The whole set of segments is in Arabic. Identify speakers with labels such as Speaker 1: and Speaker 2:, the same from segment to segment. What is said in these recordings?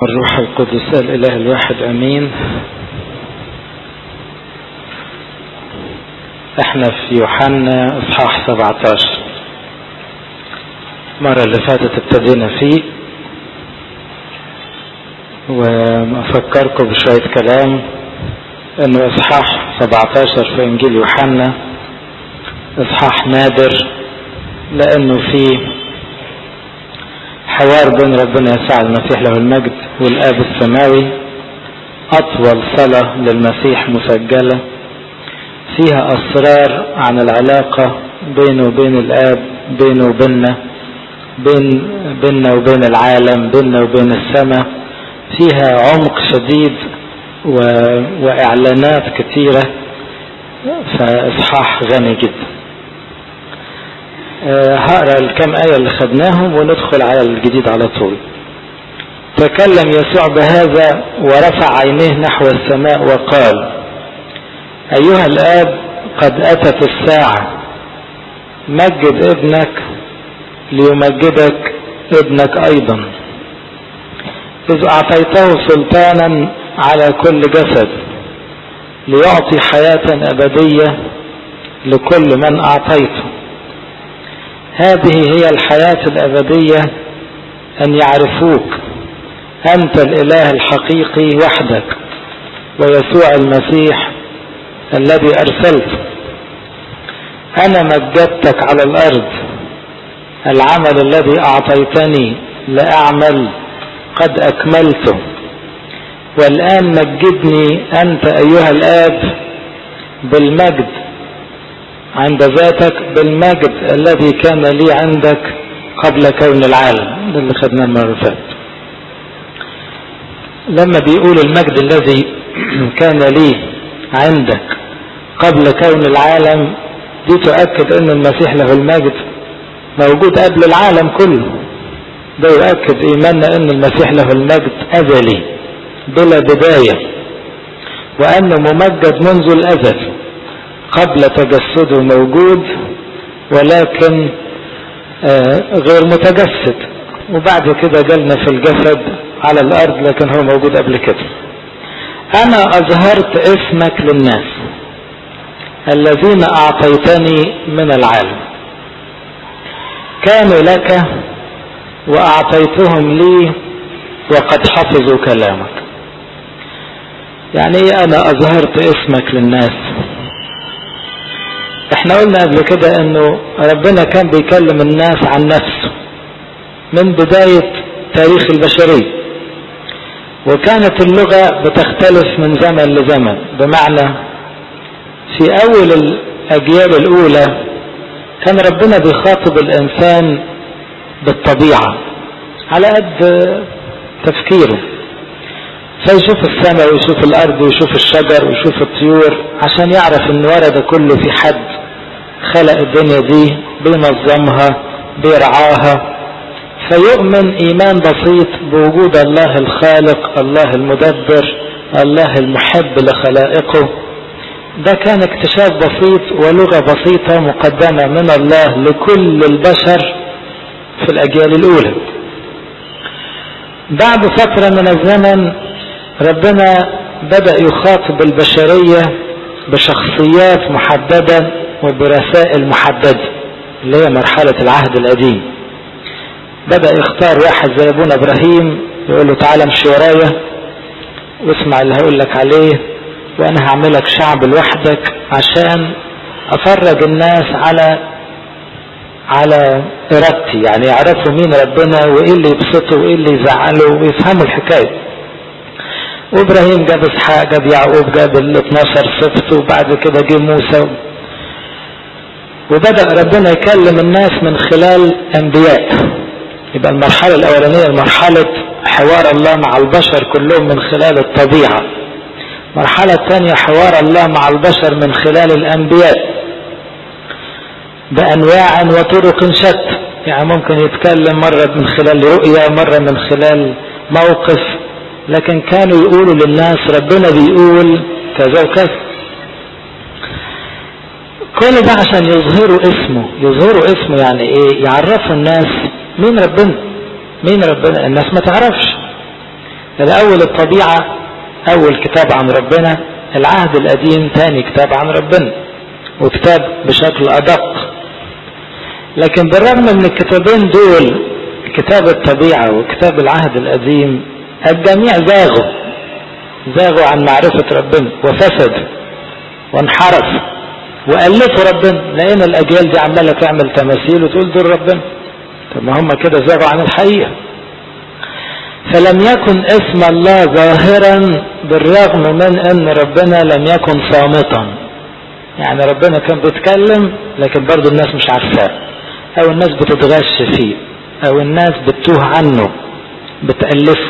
Speaker 1: والروح القدس الإله الواحد أمين. احنا في يوحنا اصحاح 17. المرة اللي فاتت ابتدينا فيه، وافكركم بشوية كلام انه اصحاح 17 في انجيل يوحنا اصحاح نادر، لانه فيه حوار بين ربنا يسوع المسيح له المجد والآب السماوي، أطول صلاة للمسيح مسجلة فيها أسرار عن العلاقة بينه وبين الآب، بينه وبيننا، بيننا وبين العالم، بيننا وبين السماء. فيها عمق شديد وإعلانات كثيرة، فإصحاح غني جدا. هقرأ الكم آية اللي خدناهم وندخل على الجديد على طول. تكلم يسوع بهذا ورفع عينيه نحو السماء وقال: أيها الآب، قد أتت الساعة، مجد ابنك ليمجدك ابنك أيضا، إذ أعطيته سلطانا على كل جسد ليعطي حياة أبدية لكل من أعطيته. هذه هي الحياة الأبدية، أن يعرفوك أنت الإله الحقيقي وحدك، ويسوع المسيح الذي أرسلته. أنا مجدتك على الأرض، العمل الذي أعطيتني لأعمل قد أكملته، والآن مجدني أنت أيها الآب بالمجد عند ذاتك، بالمجد الذي كان لي عندك قبل كون العالم. ده اللي خدناه المرة اللي فاتت. لما بيقول المجد الذي كان لي عندك قبل كون العالم، دي تؤكد ان المسيح له المجد موجود قبل العالم كله. ده يؤكد ايماننا ان المسيح له المجد ازلي بلا بداية، وانه ممجد منذ الازل قبل تجسده موجود، ولكن غير متجسد، وبعد كده جالنا في الجسد على الارض، لكن هو موجود قبل كده. انا اظهرت اسمك للناس الذين اعطيتني من العالم، كانوا لك واعطيتهم لي وقد حفظوا كلامك. يعني ايه انا اظهرت اسمك للناس؟ احنا قلنا قبل كده انه ربنا كان بيكلم الناس عن نفسه من بداية تاريخ البشرية، وكانت اللغة بتختلف من زمن لزمن. بمعنى في اول الاجيال الاولى كان ربنا بيخاطب الانسان بالطبيعة على قد تفكيره، فيشوف السماء ويشوف الارض ويشوف الشجر ويشوف الطيور، عشان يعرف ان ورا ده كله في حد خلق الدنيا دي، بينظمها بيرعاها، فيؤمن ايمان بسيط بوجود الله الخالق، الله المدبر، الله المحب لخلائقه. ده كان اكتشاف بسيط ولغة بسيطة مقدمة من الله لكل البشر في الاجيال الاولى. بعد فترة من الزمن ربنا بدأ يخاطب البشرية بشخصيات محددة وبرسائل محددة، اللي هي مرحلة العهد القديم. بدأ يختار واحد زي ابونا ابراهيم، يقول له تعالى امشي ورايا واسمع اللي هقول لك عليه، وانا هعملك شعب لوحدك عشان افرج الناس على ارادتي، يعني يعرفوا مين ربنا وايه اللي يبسطه وايه اللي يزعله ويفهموا الحكايه. وابراهيم جاب اسحاق، جاب يعقوب، جاب ال 12 سبط، وبعد كده جه موسى، وبدأ ربنا يكلم الناس من خلال انبياء. يبقى المرحلة الاولانية مرحلة حوار الله مع البشر كلهم من خلال الطبيعة. المرحلة الثانية حوار الله مع البشر من خلال الانبياء بانواع وطرق شتى، يعني ممكن يتكلم مرة من خلال رؤية، مرة من خلال موقف، لكن كانوا يقولوا للناس ربنا بيقول كذا وكذا. كل ده عشان يظهروا اسمه. يظهروا اسمه يعني ايه؟ يعرفوا الناس مين ربنا. مين ربنا؟ الناس ما تعرفش. الأول الطبيعة أول كتاب عن ربنا، العهد القديم تاني كتاب عن ربنا وكتاب بشكل أدق. لكن بالرغم من الكتابين دول، كتاب الطبيعة وكتاب العهد القديم، الجميع زاغوا عن معرفة ربنا وفسدوا وانحرفوا وألفوا ربنا، لأن الأجيال دي عمالة تعمل تماثيل وتقول دول ربنا. طب ما هم كده زاغوا عن الحقيقة. فلم يكن اسم الله ظاهرا بالرغم من ان ربنا لم يكن صامتا. يعني ربنا كان بيتكلم لكن برضو الناس مش عارفاه، او الناس بتتغش فيه، او الناس بتتوه عنه بتألفه،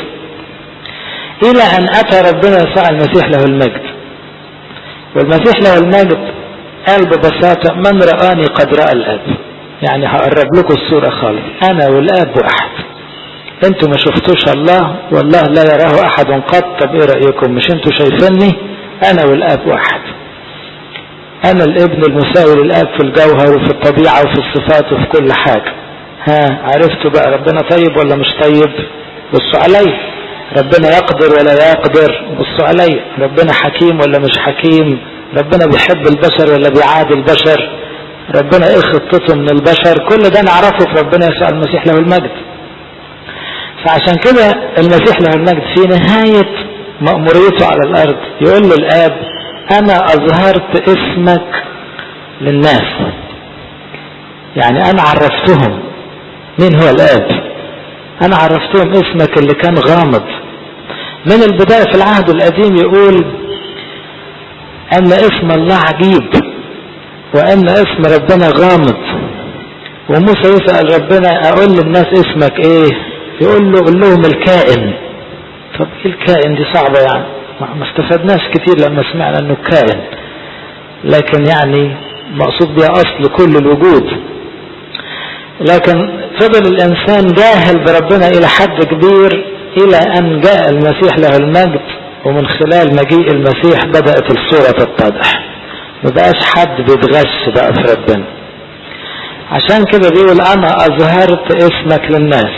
Speaker 1: الى ان اتى ربنا يسوع المسيح له المجد. والمسيح له المجد قال ببساطة: من رآني قد رأى الاب. يعني هقرب لكم الصورة خالص، انا والاب واحد. انتوا ما شفتوش الله والله لا يراه احد قط. طب ايه رأيكم؟ مش انتوا شايفيني؟ انا والاب واحد. انا الابن المساوي للاب في الجوهر وفي الطبيعة وفي الصفات وفي كل حاجة. عرفتوا بقى ربنا طيب ولا مش طيب؟ بصوا علي. ربنا يقدر ولا يقدر؟ بصوا علي. ربنا حكيم ولا مش حكيم؟ ربنا بيحب البشر ولا بيعادي البشر؟ ربنا ايه خطته من البشر؟ كل ده نعرفه في ربنا يسوع المسيح له المجد. فعشان كده المسيح له المجد في نهاية مأموريته على الأرض يقول للآب: أنا أظهرت اسمك للناس. يعني أنا عرفتهم مين هو الآب، أنا عرفتهم اسمك اللي كان غامض من البداية. في العهد القديم يقول أن اسم الله عجيب وأن اسم ربنا غامض. وموسى يسأل ربنا: أقول للناس اسمك إيه؟ يقول له: قل لهم الكائن. طب ايه الكائن دي؟ صعبة يعني، ما استفدناش كتير لما سمعنا انه كائن، لكن يعني مقصود بها اصل كل الوجود. لكن فضل الانسان جاهل بربنا الى حد كبير، الى ان جاء المسيح له المجد، ومن خلال مجيء المسيح بدأت الصورة تتضح. مبقاش حد بيتغش بقى في ربنا. عشان كده بيقول: انا اظهرت اسمك للناس.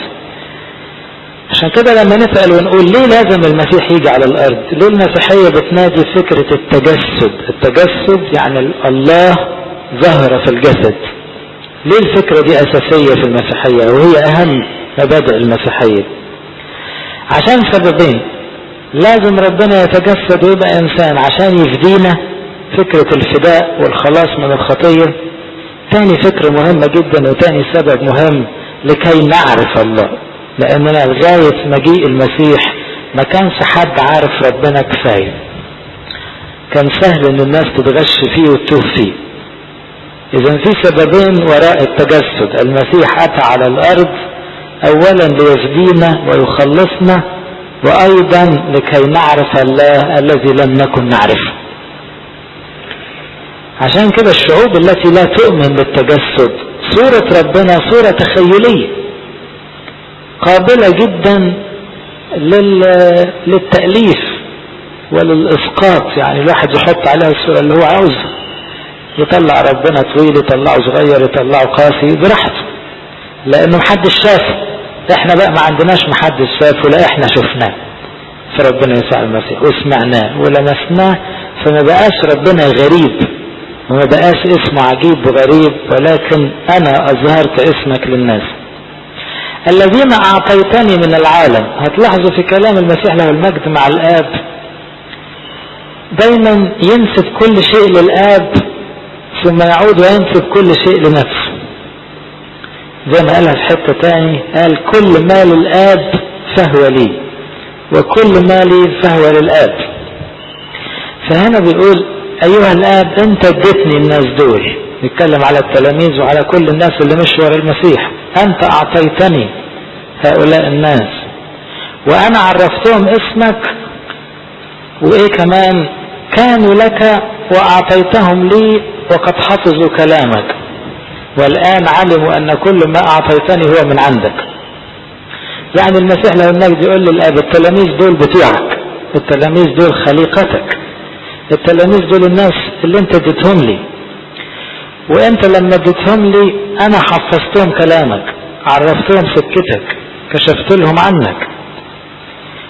Speaker 1: عشان كده لما نسأل ونقول ليه لازم المسيح يجي على الأرض، ليه المسيحية بتنادي فكرة التجسد؟ التجسد يعني الله ظهر في الجسد. ليه الفكرة دي أساسية في المسيحية وهي أهم مبادئ المسيحية؟ عشان سببين: لازم ربنا يتجسد ويبقى إنسان عشان يفدينا، فكرة الفداء والخلاص من الخطية. تاني فكرة مهمة جدا وتاني سبب مهم: لكي نعرف الله. لأننا لغاية مجيء المسيح ما كانش حد عارف ربنا كفاية، كان سهل ان الناس تتغش فيه وتتوه فيه. اذا في سببين وراء التجسد. المسيح اتى على الارض اولا ليفدينا ويخلصنا، وايضا لكي نعرف الله الذي لم نكن نعرفه. عشان كده الشعوب التي لا تؤمن بالتجسد صورة ربنا صورة تخيلية قابلة جدا للتأليف وللإسقاط. يعني الواحد يحط عليها الصورة اللي هو عاوزها، يطلع ربنا طويل، يطلعه صغير، يطلعه قاسي براحته، لأنه محدش شافه. احنا بقى ما عندناش محدش شافه، لا احنا شفناه في ربنا يسوع المسيح وسمعناه ولمسناه. فما بقاش ربنا غريب وما بقاش اسمه عجيب وغريب، ولكن أنا أظهرت اسمك للناس الذين أعطيتني من العالم. هتلاحظوا في كلام المسيح له المجد مع الآب دايما ينسب كل شيء للآب ثم يعود وينسب كل شيء لنفسه. زي ما قالها في حتة تاني، قال: كل ما للآب فهو لي وكل ما لي فهو للآب. فهنا بيقول: أيها الآب أنت اديتني الناس دول. نتكلم على التلاميذ وعلى كل الناس اللي مشوا ورا المسيح. أنت أعطيتني هؤلاء الناس وأنا عرفتهم اسمك، وإيه كمان؟ كانوا لك وأعطيتهم لي وقد حفظوا كلامك، والآن علموا أن كل ما أعطيتني هو من عندك. يعني المسيح له المجد يقول للآب: التلاميذ دول بتوعك، التلاميذ دول خليقتك، التلاميذ دول الناس اللي انت اديتهم لي، وانت لما اديتهم لي انا حفظتهم كلامك، عرفتهم سكتك، كشفت لهم عنك.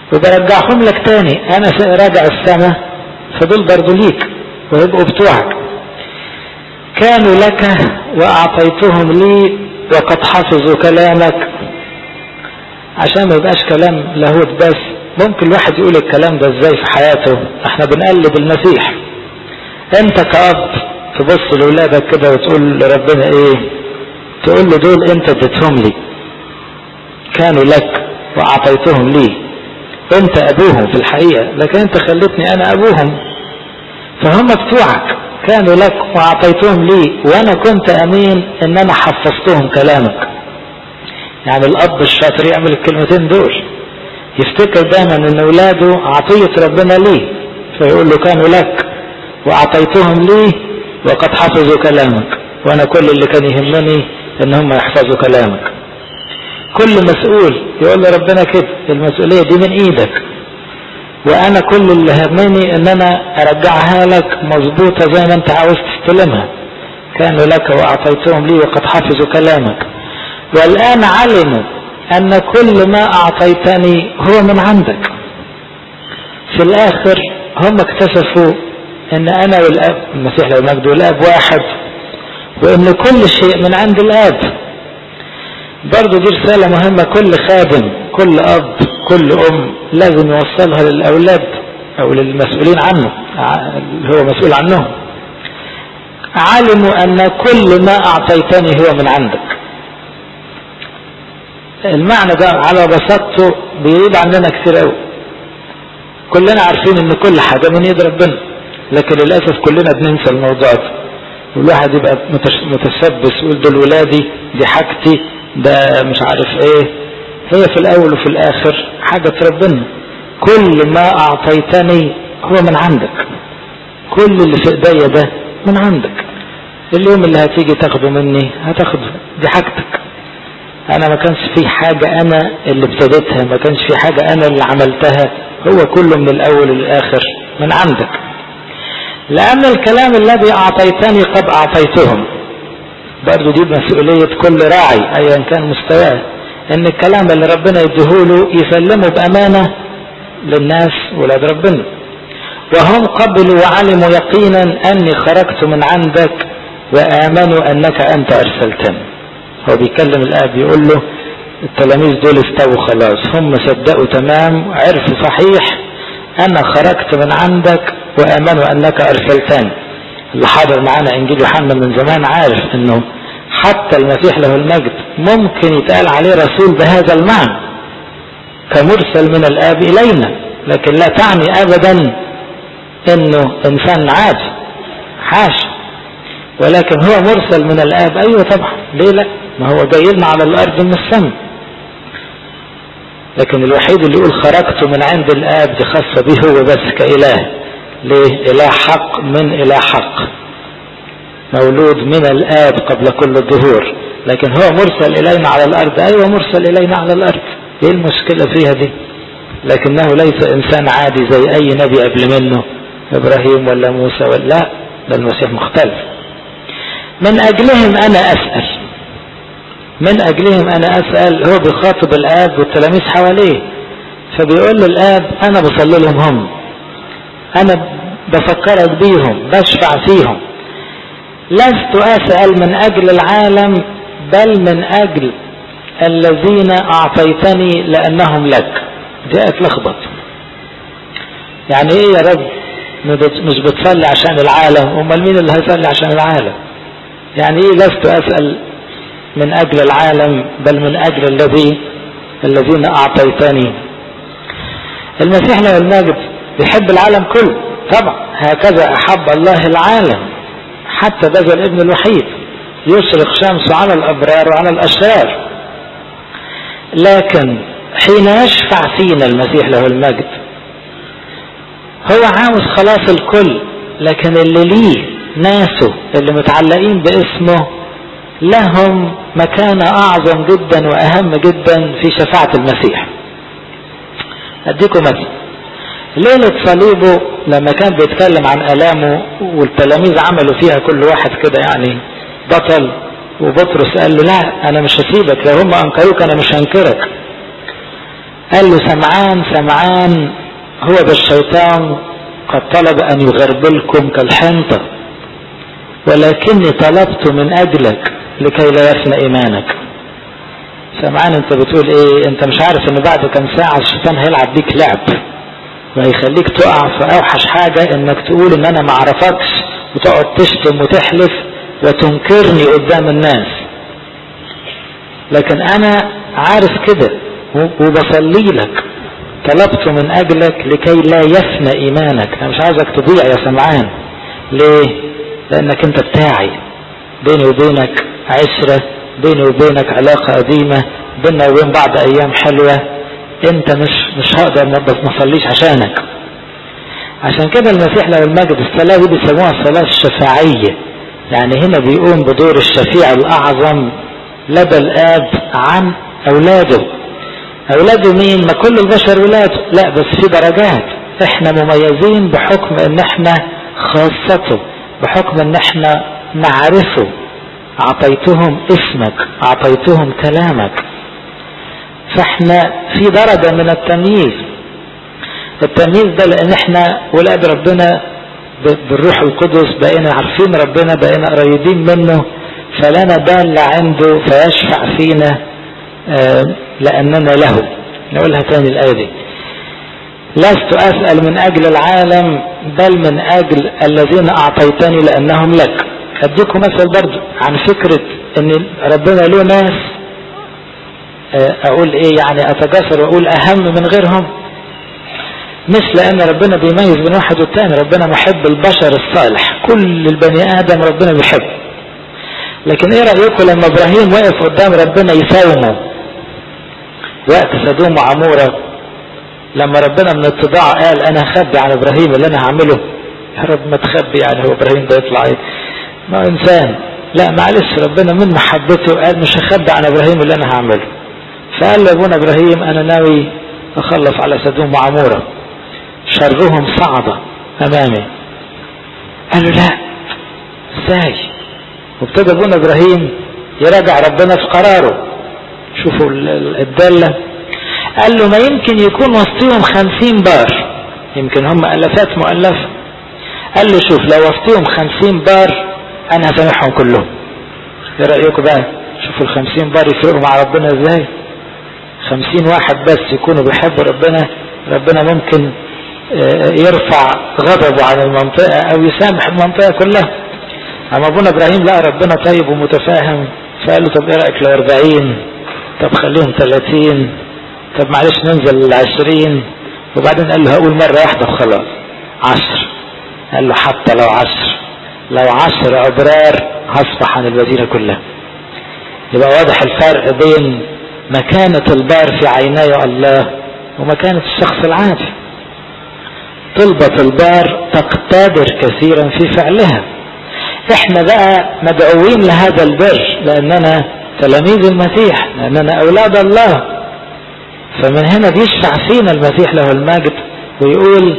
Speaker 1: وبرجعهم لك تاني، انا راجع السماء، فدول برضو ليك ويبقوا بتوعك. كانوا لك واعطيتهم لي وقد حفظوا كلامك. عشان ما يبقاش كلام لاهوت بس، ممكن الواحد يقول الكلام ده ازاي في حياته؟ احنا بنقلد المسيح. انت كأب تبص لأولادك كده وتقول لربنا ايه؟ تقول له دول انت اديتهم لي، كانوا لك واعطيتهم لي، انت ابوهم في الحقيقة، لكن انت خلتني انا ابوهم، فهم بتوعك. كانوا لك واعطيتهم لي وانا كنت امين ان انا حفظتهم كلامك. يعني الاب الشاطر يعمل الكلمتين دول، يفتكر دايما ان اولاده عطية ربنا ليه، فيقول له كانوا لك واعطيتهم لي وقد حفظوا كلامك، وانا كل اللي كان يهمني ان هم يحفظوا كلامك. كل مسؤول يقول لربنا كده، المسؤولية دي من ايدك، وانا كل اللي همني ان انا ارجعها لك مظبوطة زي ما انت عاوز تستلمها. كانوا لك واعطيتهم لي وقد حفظوا كلامك. والان علموا ان كل ما اعطيتني هو من عندك. في الاخر هم اكتشفوا ان انا والاب، المسيح له المجد، والاب واحد، وان كل شيء من عند الاب. برضو دي رسالة مهمة، كل خادم، كل اب، كل ام لازم يوصلها للاولاد او للمسؤولين عنه اللي هو مسؤول عنهم. علموا ان كل ما اعطيتني هو من عندك. المعنى ده على بساطته بيغيب عننا كتير قوي. كلنا عارفين ان كل حاجة من يد ربنا، لكن للأسف كلنا بننسى الموضوع ده، والواحد يبقى متشبث يقول دول ولادي، دي حاجتي، ده مش عارف ايه. هي في الاول وفي الاخر حاجة ربنا. كل ما اعطيتني هو من عندك، كل اللي في ايديا ده من عندك. اليوم اللي هتيجي تاخده مني هتاخده، دي حاجتك. انا ما كانش في حاجة انا اللي ابتديتها، ما كانش في حاجة انا اللي عملتها، هو كله من الاول للاخر من عندك. لان الكلام الذي اعطيتني قد اعطيتهم. برضو دي مسؤولية كل راعي ايا كان مستواه، ان الكلام اللي ربنا يديهوله يسلمه بامانة للناس ولاد ربنا. وهم قبلوا وعلموا يقينا اني خرجت من عندك وامنوا انك انت ارسلتني. هو بيكلم الاب يقول له التلاميذ دول استووا خلاص، هم صدقوا تمام، عرفوا صحيح انا خرجت من عندك وامنوا انك ارسلتني. اللي حاضر معانا انجيل يوحنا من زمان عارف انه حتى المسيح له المجد ممكن يتقال عليه رسول بهذا المعنى، كمرسل من الاب الينا، لكن لا تعني ابدا انه انسان عادي، حاشا، ولكن هو مرسل من الاب. ايوه طبعا، ليه لا؟ ما هو جاي لنا على الارض من السماء. لكن الوحيد اللي يقول خرجت من عند الاب دي خاصة به هو بس كإله. ليه؟ إله حق من إله حق، مولود من الآب قبل كل الظهور، لكن هو مرسل إلينا على الأرض. أيوة مرسل إلينا على الأرض، إيه المشكلة فيها دي؟ لكنه ليس إنسان عادي زي أي نبي قبل منه، إبراهيم ولا موسى ولا لا، ده المسيح مختلف. من أجلهم أنا أسأل، من أجلهم أنا أسأل. هو بيخاطب الآب والتلاميذ حواليه، فبيقول للآب أنا بصلي لهم، هم أنا بفكرك بيهم، بشفع فيهم. لست أسأل من أجل العالم بل من أجل الذين أعطيتني لأنهم لك. دي اتلخبط. يعني إيه يا رب مش بتصلي عشان العالم؟ أمال مين اللي هيصلي عشان العالم؟ يعني إيه لست أسأل من أجل العالم بل من أجل الذين أعطيتني؟ المسيح له المجد بيحب العالم كله طبعا، هكذا أحب الله العالم حتى بذل ابن الوحيد يشرق شمسه على الأبرار وعلى الأشرار. لكن حين يشفع فينا المسيح له المجد هو عاوز خلاص الكل، لكن اللي ليه ناسه اللي متعلقين باسمه لهم مكانة أعظم جدا وأهم جدا في شفاعة المسيح. أديكم مثل ليلة صليبه لما كان بيتكلم عن آلامه والتلاميذ عملوا فيها كل واحد كده يعني بطل، وبطرس قال له لا أنا مش هسيبك، لو هم أنكروك أنا مش هنكرك. قال له سمعان هو بالشيطان قد طلب ان يغربلكم كالحنطة، ولكني طلبت من اجلك لكي لا يفنى ايمانك. سمعان انت بتقول ايه؟ انت مش عارف ان بعد كم ساعة الشيطان هيلعب بيك لعب وهيخليك تقع في اوحش حاجة، انك تقول ان انا معرفكش وتقعد تشتم وتحلف وتنكرني قدام الناس. لكن انا عارف كده وبصلي لك، طلبت من اجلك لكي لا يفنى ايمانك. انا مش عايزك تضيع يا سمعان. ليه؟ لانك انت بتاعي، بيني وبينك عشرة، بيني وبينك علاقة قديمة، بيننا وبين بعض ايام حلوة. انت مش هقدر ما اصليش عشانك. عشان كده المسيح له المجد الصلاة دي بيسموها الصلاة الشفاعية، يعني هنا بيقوم بدور الشفيع الاعظم لدى الاب عن اولاده. اولاده مين؟ ما كل البشر ولاده، لا بس في درجات. احنا مميزين بحكم ان احنا خاصته، بحكم ان احنا نعرفه. اعطيتهم اسمك، اعطيتهم كلامك. فاحنا في درجة من التمييز. التمييز ده لان احنا ولاد ربنا بالروح القدس، بقينا عارفين ربنا، بقينا قريبين منه، فلنا دالة عنده فيشفع فينا لأننا له. نقولها تاني الآية دي: لست أسأل من أجل العالم بل من أجل الذين أعطيتني لأنهم لك. أديكم مثل برضو عن فكرة أن ربنا له ناس، أقول إيه يعني، أتجسر وأقول أهم من غيرهم، مش لأن ربنا بيميز بين واحد والتاني. ربنا محب البشر الصالح، كل البني آدم ربنا بيحب. لكن ايه رأيكم لما ابراهيم وقف قدام ربنا يساومه وقت سدوم وعمورة، لما ربنا من اتضاع قال انا هخبي عن ابراهيم اللي انا هعمله؟ يا رب ما تخبي، يعني هو ابراهيم ده يطلع ايه؟ ما انسان. لا معلش، ربنا من محبته قال مش هخبي عن ابراهيم اللي انا هعمله. فقال له ابونا ابراهيم انا ناوي اخلص على سدوم وعمورة، شرهم صعد امامي. قال له لا، ازاي؟ وابتدى ابونا ابراهيم يراجع ربنا في قراره. شوفوا الدالة. قال له ما يمكن يكون وسطهم 50 بار، يمكن هم الافات مؤلفة. قال له شوف، لو وسطهم 50 بار انا هسامحهم كلهم. ايه رأيكم بقى؟ شوفوا 50 بار يفرقوا مع ربنا ازاي. 50 واحد بس يكونوا بيحبوا ربنا، ربنا ممكن يرفع غضبه عن المنطقة او يسامح المنطقة كلها. اما ابونا ابراهيم لا، ربنا طيب ومتفاهم، فقال له طب ايه رأيك لو 40؟ طب خليهم 30؟ طب معلش ننزل 20؟ وبعدين قال له هقول مرة واحدة وخلاص 10. قال له حتى لو 10، لو 10 ابرار هصفح عن المدينة كلها. يبقى واضح الفرق بين مكانة البار في عيني الله ومكانة الشخص العادي. طلبة البار تقتدر كثيرا في فعلها. احنا بقى مدعوين لهذا البر لاننا تلاميذ المسيح، لاننا اولاد الله. فمن هنا بيشفع فينا المسيح له المجد ويقول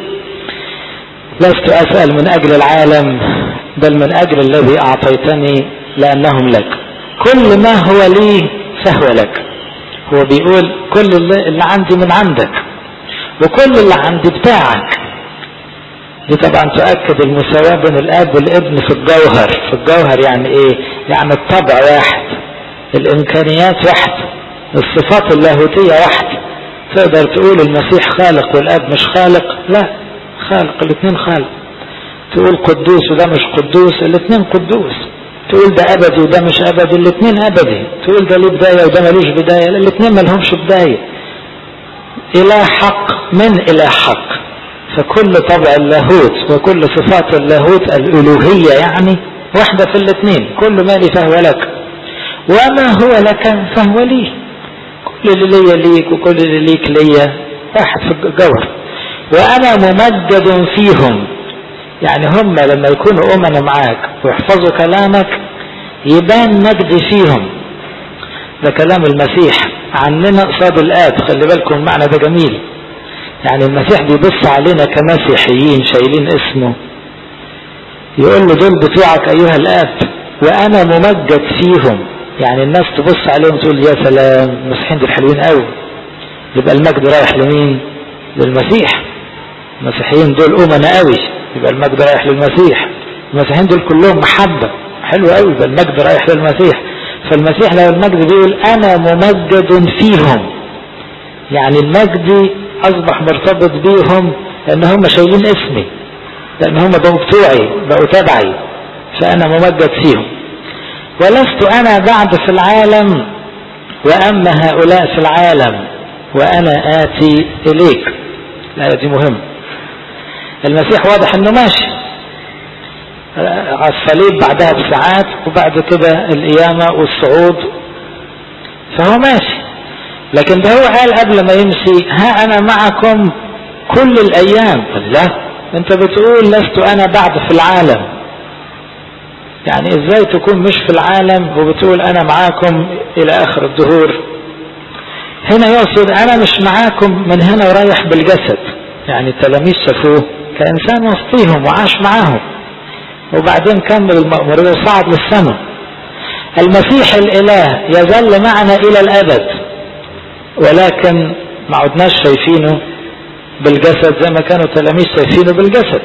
Speaker 1: لست اسأل من اجل العالم بل من اجل الذي اعطيتني لانهم لك. كل ما هو لي فهو لك. هو بيقول كل اللي عندي من عندك، وكل اللي عندي بتاعك. دي طبعا تؤكد المساواة بين الاب والابن في الجوهر. في الجوهر يعني ايه؟ يعني الطبع واحد، الامكانيات واحد، الصفات اللاهوتية واحد. تقدر تقول المسيح خالق والاب مش خالق؟ لا، خالق، الاثنين خالق. تقول قدوس وده مش قدوس، الاثنين قدوس. تقول ده ابدي وده مش ابدي، الاثنين ابدي. تقول ده له بداية وده ملوش بداية، الاثنين ملهمش بداية. اله حق من اله حق. فكل طبع اللاهوت وكل صفات اللاهوت الالوهية يعني واحدة في الاثنين. كل ما لي فهو لك، وما هو لك فهو لي. كل اللي لي ليك وكل اللي ليك ليا، واحد في الجوهر. وانا ممجد فيهم، يعني هم لما يكونوا امنا معاك ويحفظوا كلامك يبان مجد فيهم. ده كلام المسيح عننا قصاد الاب. خلي بالكم المعنى ده جميل. يعني المسيح بيبص علينا كمسيحيين شايلين اسمه، يقول له دول بتوعك ايها الاب وانا ممجد فيهم. يعني الناس تبص عليهم تقول يا سلام، المسيحيين دول حلوين قوي، يبقى المجد رايح لمين؟ للمسيح. المسيحيين دول أمنا قوي، يبقى المجد رايح للمسيح. المسيحيين دول كلهم محبة، حلو قوي، يبقى المجد رايح للمسيح. فالمسيح له المجد بيقول أنا ممجد فيهم، يعني المجد أصبح مرتبط بيهم لأن هم شايلين اسمي، لأن هم بقوا بتوعي، بقوا تبعي، فأنا ممجد فيهم. ولست أنا بعد في العالم وأما هؤلاء في العالم وأنا آتي إليك. الآية دي مهمة. المسيح واضح أنه ماشي على الصليب بعدها بساعات، وبعد كده القيامة والصعود، فهو ماشي. لكن ده هو قال قبل ما يمشي ها أنا معكم كل الأيام. لا، أنت بتقول لست أنا بعد في العالم، يعني إزاي تكون مش في العالم وبتقول أنا معاكم إلى آخر الدهور؟ هنا يقصد أنا مش معاكم من هنا ورايح بالجسد، يعني التلاميذ شافوه كإنسان وسطيهم وعاش معاهم، وبعدين كمل المأمورية وصعد للسماء. المسيح الإله يظل معنا إلى الأبد، ولكن ما عدناش شايفينه بالجسد زي ما كانوا التلاميذ شايفينه بالجسد.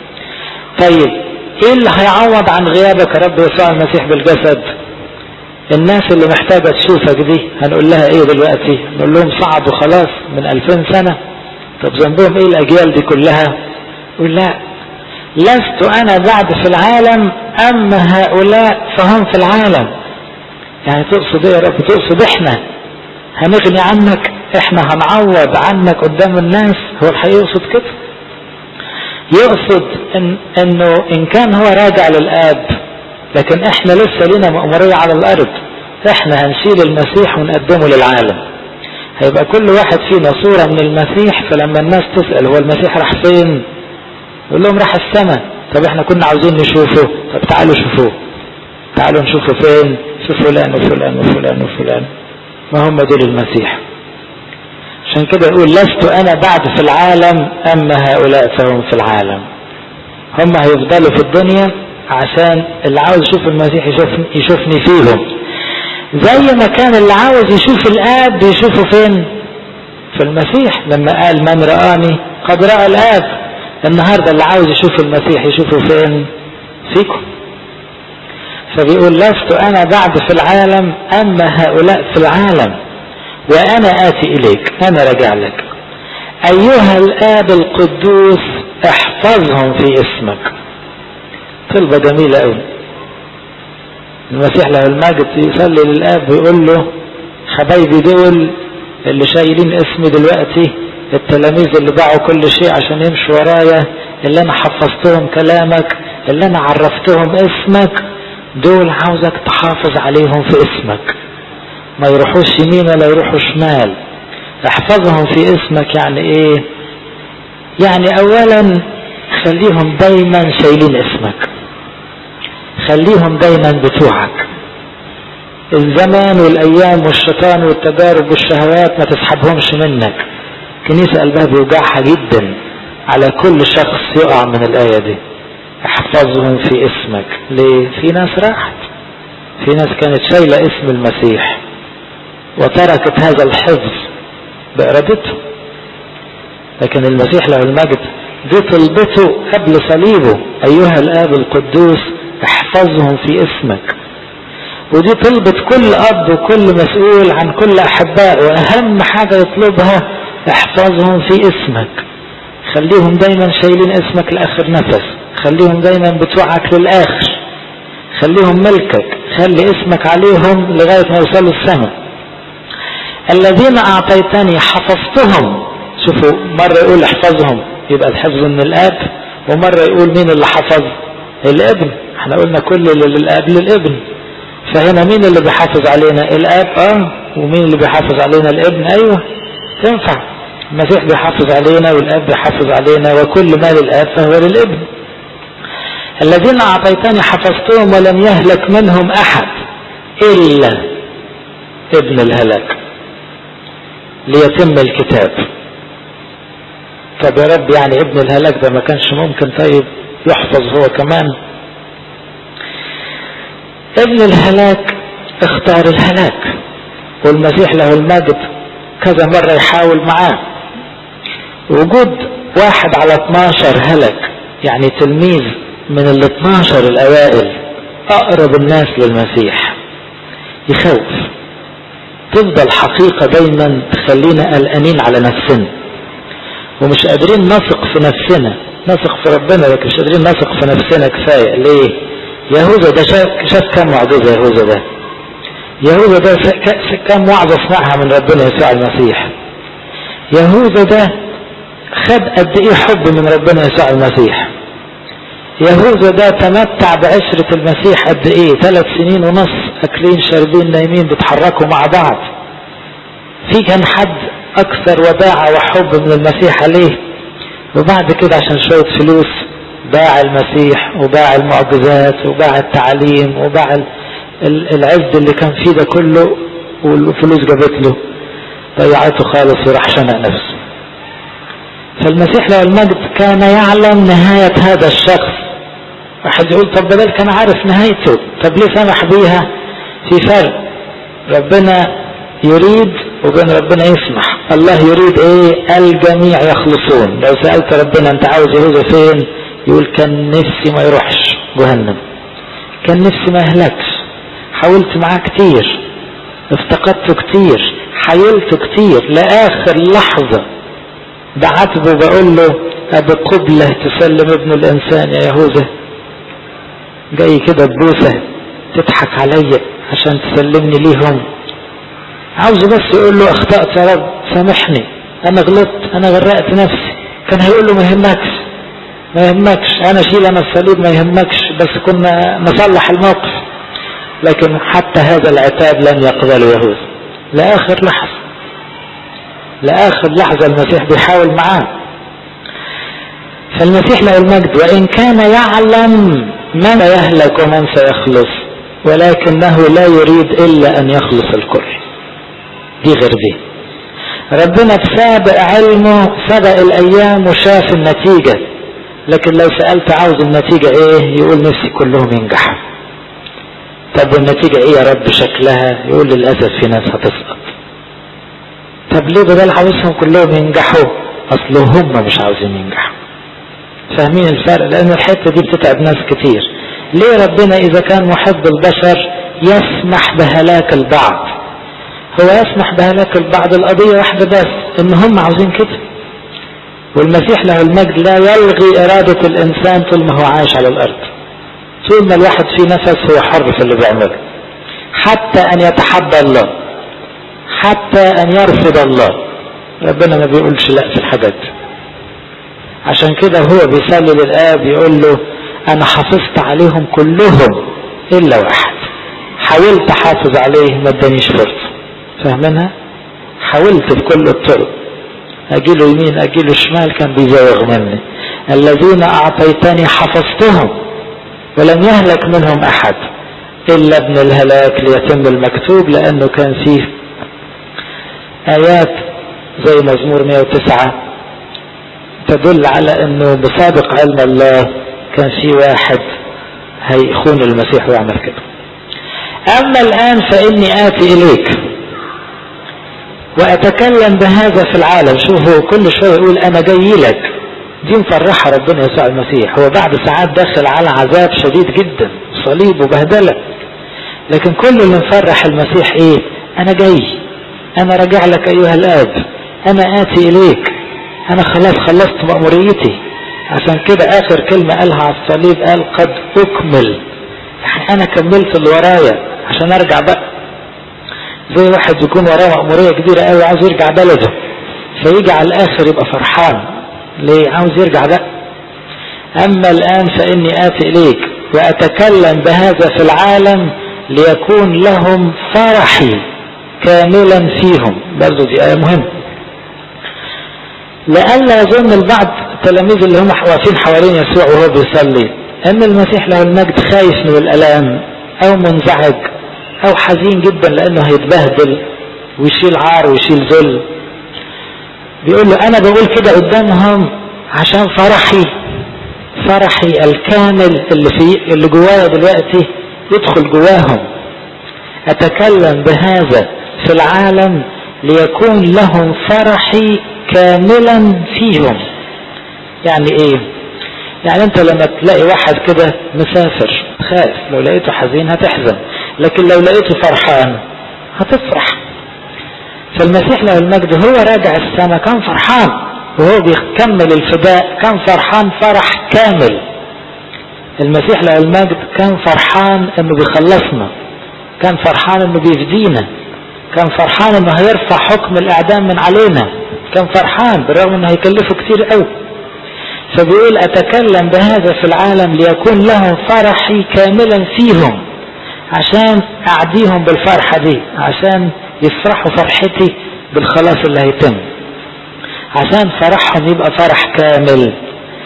Speaker 1: طيب ايه اللي هيعوض عن غيابك يا رب يسوع المسيح بالجسد؟ الناس اللي محتاجة تشوفك دي هنقول لها ايه دلوقتي؟ نقول لهم صعدوا خلاص من 2000 سنة، طب ذنبهم ايه الأجيال دي كلها؟ يقول لا، لست أنا بعد في العالم أما هؤلاء فهم في العالم. يعني تقصد ايه يا رب؟ تقصد احنا هنغني عنك، احنا هنعوض عنك قدام الناس؟ هو الحقيقة يقصد كده، يقصد انه ان كان هو راجع للآب، لكن احنا لسه لنا مأمورية على الارض، احنا هنشيل المسيح ونقدمه للعالم. هيبقى كل واحد فينا صورة من المسيح، فلما الناس تسأل هو المسيح راح فين؟ يقول لهم راح السماء. طب احنا كنا عاوزين نشوفه، طب تعالوا شوفوه، تعالوا نشوفه فين؟ شوف فلان وفلان وفلان وفلان، ما هم دول المسيح. عشان كده يقول لست أنا بعد في العالم أما هؤلاء فهم في العالم. هم هيفضلوا في الدنيا عشان اللي عاوز يشوف المسيح يشوفني فيهم، زي ما كان اللي عاوز يشوف الآب بيشوفه فين؟ في المسيح، لما قال من رآني قد رأى الآب. النهاردة اللي عاوز يشوف المسيح يشوفه فين؟ فيكم. فبيقول لست أنا بعد في العالم أما هؤلاء في العالم وأنا آتي إليك، أنا رجع لك. أيها الآب القدوس احفظهم في اسمك. طلبة جميلة أوي. المسيح له المجد يصلي للآب ويقول له حبايبي دول اللي شايلين اسمي دلوقتي، التلاميذ اللي باعوا كل شيء عشان يمشوا ورايا، اللي أنا حفظتهم كلامك، اللي أنا عرفتهم اسمك، دول عاوزك تحافظ عليهم في اسمك، ما يروحوش يمين ولا يروحوا شمال. احفظهم في اسمك يعني ايه؟ يعني اولا خليهم دايما شايلين اسمك، خليهم دايما بتوعك. الزمان والايام والشيطان والتجارب والشهوات ما تسحبهمش منك. كنيسة قلبها بيوجعها جدا على كل شخص يقع من الآية دي، احفظهم في اسمك. ليه؟ في ناس راحت، في ناس كانت شايلة اسم المسيح وتركت هذا الحفظ بإرادته، لكن المسيح له المجد دي طلبته قبل صليبه، أيها الآب القدوس احفظهم في اسمك. ودي طلبة كل أب وكل مسؤول عن كل أحباء، وأهم حاجة يطلبها احفظهم في اسمك، خليهم دايما شايلين اسمك لآخر نفس، خليهم دايما بتوعك للآخر، خليهم ملكك، خلي اسمك عليهم لغاية ما يوصلوا السماء. الذين أعطيتني حفظتهم. شوفوا، مرة يقول احفظهم يبقى الحفظ من الآب، ومرة يقول مين اللي حفظ؟ الابن. احنا قلنا كل اللي للآب للابن، فهنا مين اللي بيحافظ علينا؟ الآب. ومين اللي بيحافظ علينا؟ الابن. ايوه تنفع، المسيح بيحافظ علينا والآب بيحافظ علينا، وكل ما للآب فهو للابن. الذين أعطيتني حفظتهم ولم يهلك منهم أحد إلا ابن الهلاك ليتم الكتاب. طب يا رب يعني ابن الهلاك ده ما كانش ممكن طيب يحفظ هو كمان؟ ابن الهلاك اختار الهلاك، والمسيح له المجد كذا مرة يحاول معاه. وجود 1 على 12 هلك، يعني تلميذ من ال 12 الأوائل أقرب الناس للمسيح، يخوف. تفضل حقيقة دايما تخلينا قلقانين على نفسنا ومش قادرين نثق في نفسنا. نثق في ربنا لكن مش قادرين نثق في نفسنا كفاية. ليه؟ يهوذا ده شاف كم معجزة. يهوذا ده كم وعظة سمعها من ربنا يسوع المسيح. يهوذا ده خد قد ايه حب من ربنا يسوع المسيح. يهوذا ده تمتع بعشرة المسيح قد ايه، 3 سنين ونص، اكلين شاربين نايمين بيتحركوا مع بعض. في كان حد اكثر وداعة وحب من المسيح عليه؟ وبعد كده عشان شوية فلوس باع المسيح وباع المعجزات وباع التعليم وباع العز اللي كان فيه ده كله، والفلوس جابت له ضيعته خالص وراح شنق نفسه. فالمسيح له المجد كان يعلم نهاية هذا الشخص. واحد يقول طب بدل كان عارف نهايته، طب ليه سمح بيها؟ في فرق، ربنا يريد وبين ربنا يسمح. الله يريد ايه؟ الجميع يخلصون. لو سألت ربنا انت عاوز يهوذا فين، يقول كان نفسي ما يروحش جهنم، كان نفسي ما يهلكش، حاولت معاه كتير، افتقدته كتير، حايلته كتير، لآخر لحظة بعتبه بقول له أبي قبلة تسلم ابن الإنسان يا يهوذا، جاي كده ببوسة تضحك عليا عشان تسلمني ليهم. عاوزه بس يقول له اخطأت يا رب سامحني، انا غلطت، انا غرقت نفسي. كان هيقول له ما يهمكش انا اشيل انا الصليب، ما يهمكش، بس كنا نصلح الموقف. لكن حتى هذا العتاب لن يقبله يهوذا لآخر لحظة المسيح بيحاول معاه. فالمسيح له المجد وإن كان يعلم من يهلك ومن سيخلص، ولكنه لا يريد إلا أن يخلص الكل. دي غير دي. ربنا بسابق علمه سبق الأيام وشاف النتيجة، لكن لو سألت عاوز النتيجة ايه، يقول نفسي كلهم ينجحوا. طب والنتيجة ايه يا رب شكلها؟ يقول للأسف في ناس هتسقط. طب ليه بدل عاوزهم كلهم ينجحوا؟ اصله هم مش عاوزين ينجحوا. فاهمين الفرق؟ لان الحتة دي بتتعب ناس كتير. ليه ربنا اذا كان محب البشر يسمح بهلاك البعض؟ هو يسمح بهلاك البعض القضية واحدة بس، ان هم عاوزين كده. والمسيح له المجد لا يلغي ارادة الانسان طول ما هو عايش على الارض. طول ما الواحد فيه نفس هو حر في اللي بيعمله، حتى ان يتحدى الله، حتى ان يرفض الله. ربنا ما بيقولش لا في الحاجات. عشان كده هو بيصلي للآب يقول له انا حافظت عليهم كلهم الا واحد، حاولت احافظ عليه ما ادانيش فرصة. فاهمينها؟ حاولت بكل الطرق، اجيله يمين اجيله شمال، كان بيزوغ مني. الذين اعطيتني حفظتهم ولم يهلك منهم احد الا ابن الهلاك ليتم المكتوب. لانه كان فيه ايات زي مزمور 109 تدل على انه بسابق علم الله كان فيه واحد هيخون المسيح ويعمل كده. اما الان فاني اتي اليك واتكلم بهذا في العالم. شوفوا كل شوية يقول انا جاي لك. دي مفرحة ربنا يسوع المسيح. هو بعد ساعات داخل على عذاب شديد جدا، صليب وبهدلة، لكن كل اللي مفرح المسيح ايه؟ انا جاي، انا راجع لك ايها الاب، انا اتي اليك، انا خلاص خلصت مأموريتي. عشان كده اخر كلمة قالها على الصليب قال قد اكمل، يعني انا كملت اللي ورايا عشان ارجع بقى. زي واحد يكون وراه مأمورية كبيرة قوي عاوز يرجع بلده، فيجي على الاخر يبقى فرحان. ليه؟ عاوز يرجع بقى. اما الان فاني اتي اليك واتكلم بهذا في العالم ليكون لهم فرحي كاملا فيهم. برضو دي آية مهمة، لألا يظن البعض التلاميذ اللي هم واقفين حوالين يسوع وهو بيصلي ان المسيح له المجد خايف من الالام او منزعج او حزين جدا لانه هيتبهدل ويشيل عار ويشيل ذل. بيقول له انا بقول كده قدامهم عشان فرحي الكامل اللي جوايا دلوقتي يدخل جواهم. اتكلم بهذا في العالم ليكون لهم فرحي كاملا فيهم. يعني ايه؟ يعني انت لما تلاقي واحد كده مسافر خايف، لو لقيته حزين هتحزن، لكن لو لقيته فرحان هتفرح. فالمسيح له المجد هو راجع السماء كان فرحان، وهو بيكمل الفداء كان فرحان فرح كامل. المسيح له المجد كان فرحان انه بيخلصنا، كان فرحان انه بيفدينا، كان فرحان انه هيرفع حكم الاعدام من علينا، كان فرحان بالرغم انه هيكلفه كتير قوي. فبيقول اتكلم بهذا في العالم ليكون لهم فرحي كاملا فيهم، عشان اعديهم بالفرحة دي، عشان يفرحوا فرحتي بالخلاص اللي هيتم، عشان فرحهم يبقى فرح كامل.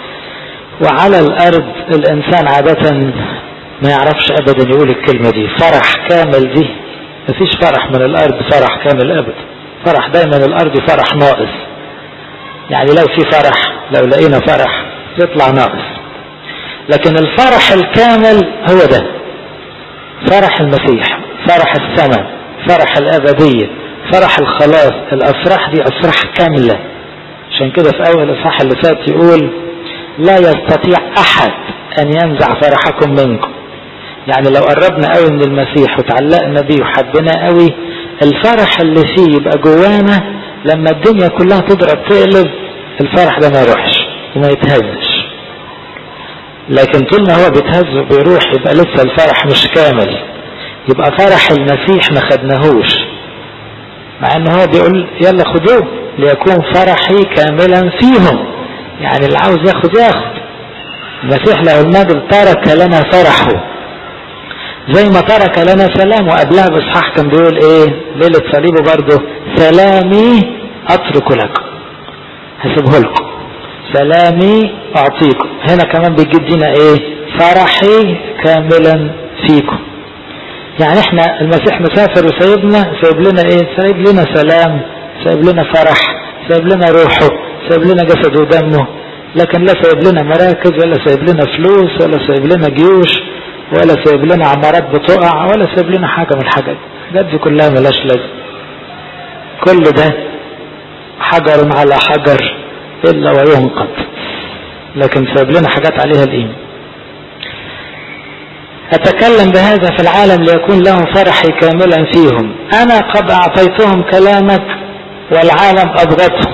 Speaker 1: وعلى الارض الانسان عادة ما يعرفش ابدا يقول الكلمة دي، فرح كامل دي مفيش فرح من الارض فرح كامل ابدا. فرح دايما الارض فرح ناقص، يعني لو في فرح، لو لقينا فرح يطلع ناقص. لكن الفرح الكامل هو ده فرح المسيح، فرح السماء، فرح الابدية، فرح الخلاص. الافراح دي افراح كاملة. عشان كده في اول الاصحاح اللي فات يقول لا يستطيع احد ان ينزع فرحكم منكم. يعني لو قربنا قوي من المسيح وتعلقنا بيه وحبنا قوي، الفرح اللي فيه يبقى جوانا، لما الدنيا كلها تضرب تقلب الفرح ده ما يروحش وما يتهزش. لكن طول ما هو بيتهز وبيروح يبقى لسه الفرح مش كامل، يبقى فرح المسيح ما خدناهوش، مع ان هو بيقول يلا خدوه ليكون فرحي كاملا فيهم. يعني اللي عاوز ياخد ياخد. المسيح له المجد ترك لنا فرحه زي ما ترك لنا سلام. وقبلها باصحاح كان بيقول ايه ليلة صليبه برضه؟ سلامي اترك لكم، هسيبه لكم، سلامي اعطيكم. هنا كمان بيجدينا ايه؟ فرحي كاملا فيكم. يعني احنا المسيح مسافر وسايبنا، سايب لنا ايه؟ سايب لنا سلام، سايب لنا فرح، سايب لنا روحه، سايب لنا جسده ودمه. لكن لا سايب لنا مراكز، ولا سايب لنا فلوس، ولا سايب لنا جيوش، ولا سايب لنا عمارات بتقع، ولا سايب لنا حاجة من الحاجات. الحاجات دي كلها ملاش لازمة. كل ده حجر على حجر إلا وينقض، لكن سايب لنا حاجات عليها القيمة. أتكلم بهذا في العالم ليكون لهم فرحي كاملا فيهم. أنا قد أعطيتهم كلامك والعالم أبغضهم،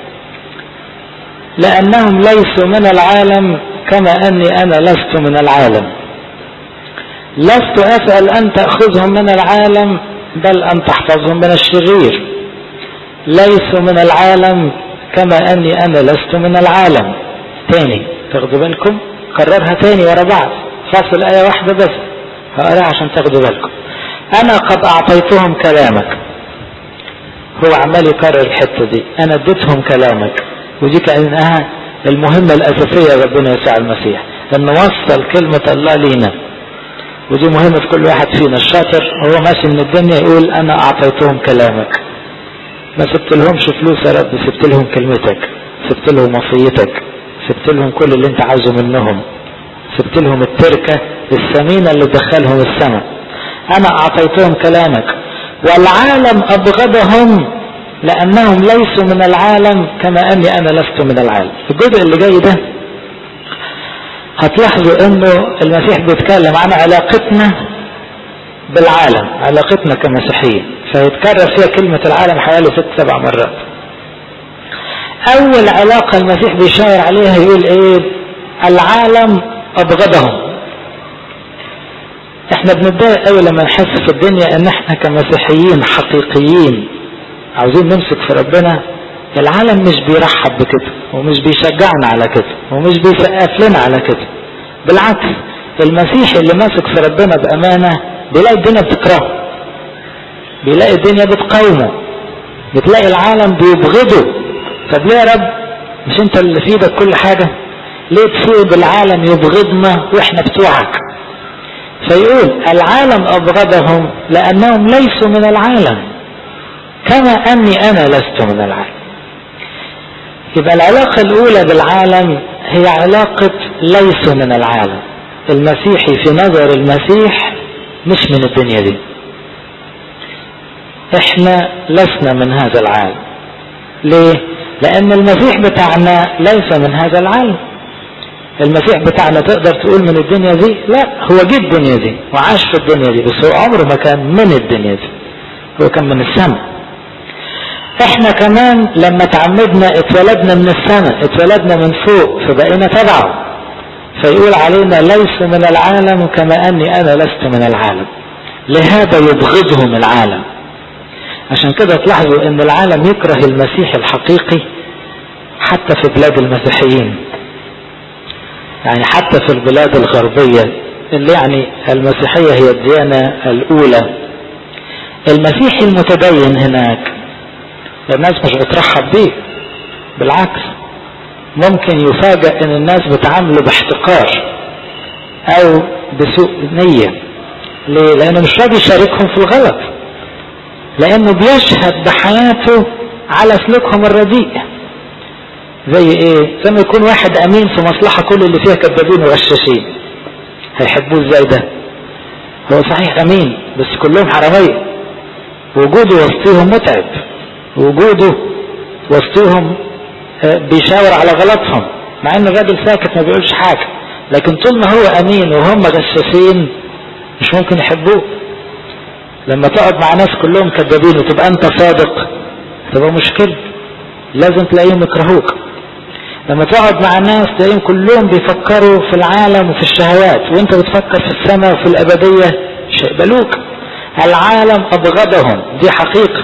Speaker 1: لأنهم ليسوا من العالم كما أني أنا لست من العالم. لست أسأل أن تأخذهم من العالم، بل أن تحفظهم من الشرير. ليسوا من العالم كما أني أنا لست من العالم. تاني تاخدوا بالكم، كررها تاني ورا بعض، فاصل آية واحدة بس هقراها عشان تاخدوا بالكم. أنا قد أعطيتهم كلامك، هو عمال يكرر الحتة دي، أنا اديتهم كلامك. ودي كأنها المهمة الأساسية ربنا يسوع المسيح، أن نوصل كلمة الله لينا. ودي مهمة في كل واحد فينا. الشاطر هو ماشي من الدنيا يقول أنا أعطيتهم كلامك. ما سبت لهمش فلوس يا رب، سبت لهم كلمتك، سبت لهم وصيتك، سبت لهم كل اللي انت عاوزه منهم، سبت لهم التركة الثمينة اللي تدخلهم السماء. أنا أعطيتهم كلامك والعالم أبغضهم لأنهم ليسوا من العالم كما أني أنا لست من العالم. الجزء اللي جاي ده هتلاحظوا أنه المسيح بيتكلم عن علاقتنا بالعالم، علاقتنا كمسيحيين، فيتكرر فيها كلمة العالم حوالي 6-7 مرات. أول علاقة المسيح بيشاور عليها يقول إيه؟ العالم أبغضهم. احنا بنتضايق قوي لما نحس في الدنيا ان احنا كمسيحيين حقيقيين عاوزين نمسك في ربنا، العالم مش بيرحب بكده، ومش بيشجعنا على كده، ومش بيسقف لنا على كده. بالعكس، المسيح اللي ماسك في ربنا بأمانة بيلاقي الدنيا بتكرهه، بيلاقي الدنيا بتقاومه، بتلاقي العالم بيبغضه. طب ليه يا رب؟ مش انت اللي في ايدك كل حاجة؟ ليه تسيب العالم يبغضنا واحنا بتوعك؟ فيقول العالم أبغضهم لأنهم ليسوا من العالم كما أني أنا لست من العالم. يبقى العلاقة الأولى بالعالم هي علاقة ليسوا من العالم. المسيحي في نظر المسيح مش من الدنيا دي، احنا لسنا من هذا العالم. ليه؟ لان المسيح بتاعنا ليس من هذا العالم. المسيح بتاعنا تقدر تقول من الدنيا دي؟ لا، هو جه الدنيا دي وعاش في الدنيا دي، بس هو عمره ما كان من الدنيا دي، هو كان من السماء. احنا كمان لما تعمدنا اتولدنا من السماء، اتولدنا من فوق، فبقينا تبعه، فيقول علينا ليس من العالم كما اني انا لست من العالم، لهذا يبغضهم العالم. عشان كده تلاحظوا ان العالم يكره المسيح الحقيقي حتى في بلاد المسيحيين، يعني حتى في البلاد الغربية اللي يعني المسيحية هي الديانة الاولى، المسيحي المتدين هناك الناس مش بترحب بيه، بالعكس ممكن يفاجأ ان الناس بتعامله باحتقار او بسوء نية. ليه؟ لانه مش راضي يشاركهم في الغلط، لانه بيشهد بحياته على سلوكهم الرديء. زي ايه؟ زي ما يكون واحد امين في مصلحة كل اللي فيها كذابين وغشاشين، هيحبوه ازاي ده؟ هو صحيح امين بس كلهم حرامية، وجوده وسطيهم متعب، وجوده وسطيهم بيشاور على غلطهم، مع ان الراجل ساكت ما بيقولش حاجة، لكن طول ما هو امين وهم غشاشين مش ممكن يحبوه. لما تقعد مع ناس كلهم كذابين وتبقى انت صادق تبقى مشكلة، لازم تلاقيهم يكرهوك. لما تقعد مع ناس تلاقيهم كلهم بيفكروا في العالم وفي الشهوات وانت بتفكر في السماء وفي الابدية مش هيقبلوك. العالم ابغضهم، دي حقيقة.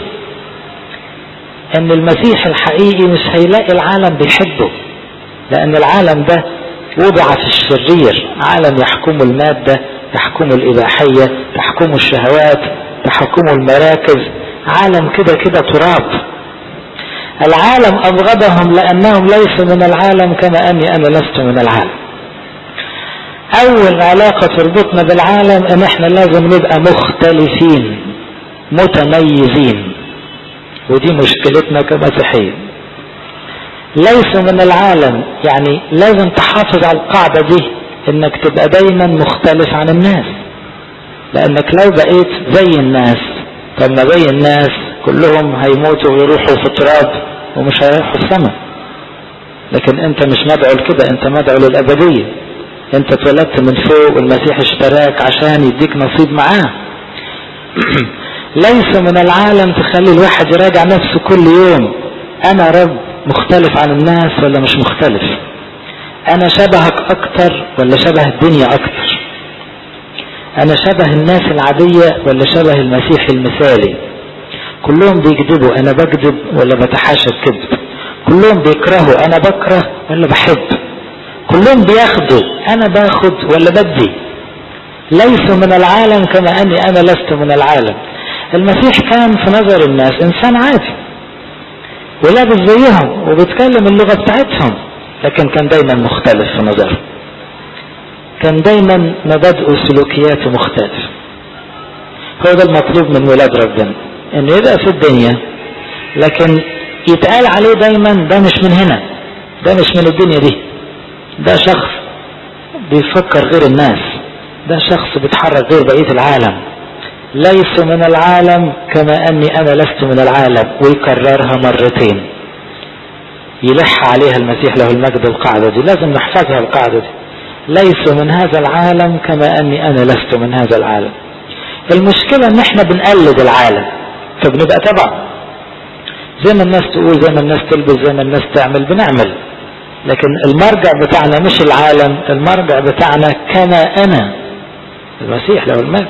Speaker 1: ان المسيح الحقيقي مش هيلاقي العالم بيحبه، لان العالم ده وضع في الشرير، عالم يحكمه المادة، يحكمه الإباحية، يحكمه الشهوات، يحكمه المراكز، عالم كده كده تراب. العالم أبغضهم لأنهم ليسوا من العالم كما أني أنا لست من العالم. أول علاقة تربطنا بالعالم أن احنا لازم نبقى مختلفين متميزين، ودي مشكلتنا كمسيحيين. ليسوا من العالم يعني لازم تحافظ على القاعدة دي، انك تبقى دايما مختلف عن الناس، لانك لو بقيت زي الناس، طب ما زي الناس كلهم هيموتوا ويروحوا في تراب ومش هيروحوا السماء. لكن انت مش مدعو لكده، انت مدعو للابدية، انت اتولدت من فوق والمسيح اشتراك عشان يديك نصيب معاه. ليس من العالم تخلي الواحد يراجع نفسه كل يوم، انا رب مختلف عن الناس ولا مش مختلف؟ انا شبهك اكتر ولا شبه الدنيا اكتر؟ انا شبه الناس العادية ولا شبه المسيح المثالي؟ كلهم بيكذبوا، انا بكذب ولا بتحاشى الكذب؟ كلهم بيكرهوا، انا بكره ولا بحب؟ كلهم بياخدوا، انا باخد ولا بدي؟ ليسوا من العالم كما اني انا لست من العالم. المسيح كان في نظر الناس انسان عادي ولابس زيهم وبيتكلم اللغة بتاعتهم، لكن كان دايما مختلف في نظره، كان دايما مبادئه وسلوكياته مختلف. هو ده المطلوب من ولاد ربنا، انه يبقى في الدنيا لكن يتقال عليه دايما ده مش من هنا، ده مش من الدنيا دي، ده شخص بيفكر غير الناس، ده شخص بيتحرك غير بقية العالم. ليس من العالم كما اني انا لست من العالم، ويكررها مرتين، يلح عليها المسيح له المجد. القاعدة دي لازم نحفظها، القاعدة دي ليس من هذا العالم كما اني انا لست من هذا العالم. المشكلة ان احنا بنقلد العالم فبنبقى تبع، زي ما الناس تقول، زي ما الناس تلبس، زي ما الناس تعمل بنعمل، لكن المرجع بتاعنا مش العالم، المرجع بتاعنا كما انا المسيح له المجد.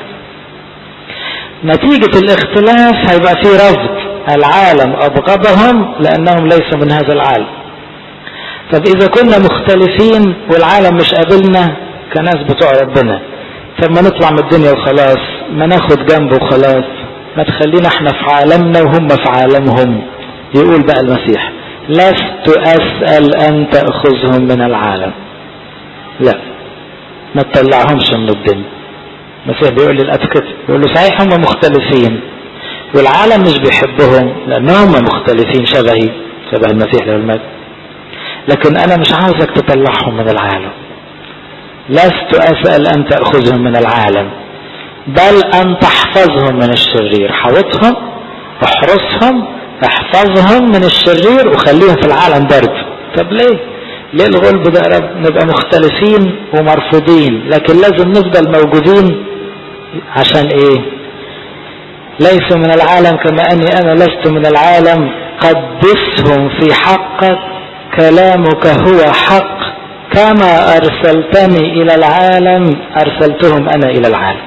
Speaker 1: نتيجة الاختلاف هيبقى فيه رفض، العالم أبغضهم لأنهم ليسوا من هذا العالم. طب إذا كنا مختلفين والعالم مش قابلنا كناس بتوع ربنا، طب ما نطلع من الدنيا وخلاص، ما ناخد جنبه وخلاص، ما تخلينا احنا في عالمنا وهم في عالمهم. يقول بقى المسيح لست أسأل أن تأخذهم من العالم، لا ما تطلعهمش من الدنيا. المسيح بيقول للأتقياء، بيقول له صحيح هم مختلفين والعالم مش بيحبهم لأنهم مختلفين شبهي، شبه المسيح له المجد، لكن أنا مش عاوزك تطلعهم من العالم. لست أسأل أن تأخذهم من العالم بل أن تحفظهم من الشرير. حوطهم احرسهم، احفظهم من الشرير وخليهم في العالم برضه. طب ليه الغلب ده يا رب؟ نبقى مختلفين ومرفوضين، لكن لازم نفضل موجودين. عشان ايه؟ ليسوا من العالم كما اني انا لست من العالم، قدسهم في حقك، كلامك هو حق، كما ارسلتني الى العالم ارسلتهم انا الى العالم.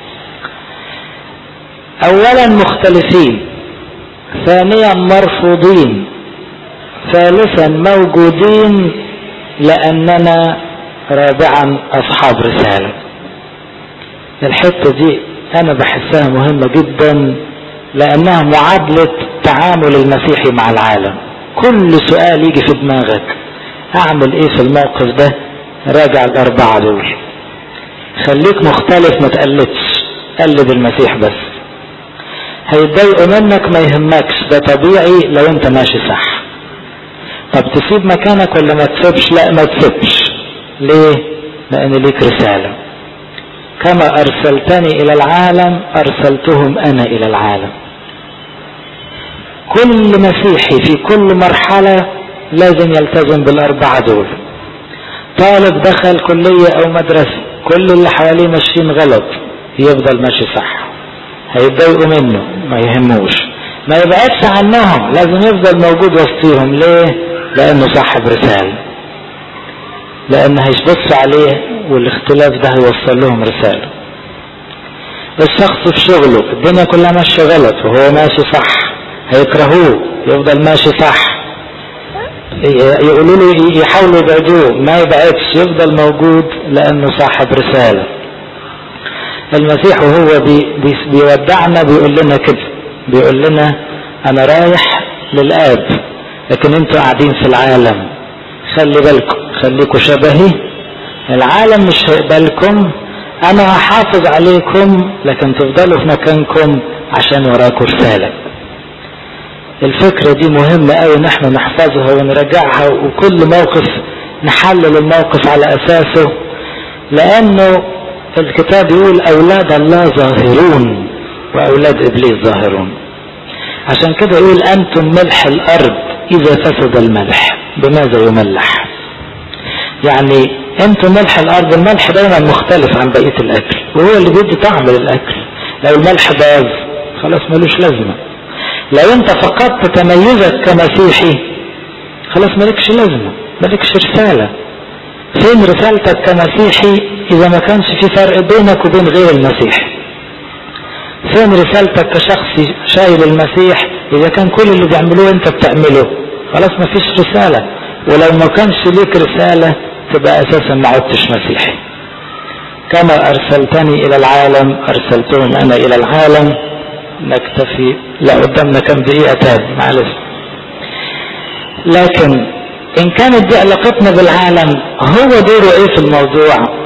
Speaker 1: اولا مختلفين، ثانيا مرفوضين، ثالثا موجودين لاننا رابعا اصحاب رسالة. الحتة دي انا بحسها مهمة جدا، لانها معادلة تعامل المسيحي مع العالم. كل سؤال يجي في دماغك اعمل ايه في الموقف ده، راجع الاربعة دول. خليك مختلف، ما تقلدش، قلد المسيح بس. هيتضايقوا منك ما يهمكش، ده طبيعي لو انت ماشي صح. طب تسيب مكانك ولا ما تسيبش؟ لا ما تسيبش. ليه؟ لان ليك رسالة. كما ارسلتني الى العالم ارسلتهم انا الى العالم. كل مسيحي في كل مرحلة لازم يلتزم بالاربعة دول. طالب دخل كلية او مدرسة، كل اللي حواليه ماشيين غلط، يفضل ماشي صح. هيتضايقوا منه ما يهموش، ما يبعدش عنهم، لازم يفضل موجود وسطيهم. ليه؟ لانه صاحب رسالة، لان هيبصوا عليه والاختلاف ده هيوصل لهم رسالة. الشخص في شغله الدنيا كلها ماشية غلط وهو ماشي صح، هيكرهوه، يفضل ماشي صح. يقولوا له يحاولوا يبعدوه، ما يبعدش، يفضل موجود لانه صاحب رسالة. المسيح وهو بيودعنا بيقول لنا كده، بيقول لنا انا رايح للآب لكن انتوا قاعدين في العالم، خلي بالكم، خليكم شبهي، العالم مش هيقبلكم، انا هحافظ عليكم لكن تفضلوا في مكانكم عشان وراكم رسالة. الفكرة دي مهمة قوي نحن نحفظها ونرجعها، وكل موقف نحلل الموقف على اساسه، لانه الكتاب يقول اولاد الله ظاهرون واولاد ابليس ظاهرون. عشان كده يقول انتم ملح الارض، اذا فسد الملح بماذا يملح؟ يعني انتم ملح الارض. الملح دايما مختلف عن بقية الاكل، وهو اللي بيدي طعم للاكل. لو الملح باظ خلاص ملوش لازمة. لو انت فقدت تميزك كمسيحي خلاص مالكش لازمة، مالكش رسالة. فين رسالتك كمسيحي اذا ما كانش في فرق بينك وبين غير المسيح؟ فين رسالتك كشخص شايل المسيح اذا كان كل اللي بيعملوه انت بتعمله؟ خلاص ما فيش رسالة. ولو ما كانش ليك رسالة تبقى اساسا ما عدتش مسيحي. كما ارسلتني الى العالم ارسلتهم انا الى العالم. نكتفي، لا قدامنا كم دقيقة تاني معلش. لكن ان كانت دي علاقتنا بالعالم، هو دوره ايه في الموضوع؟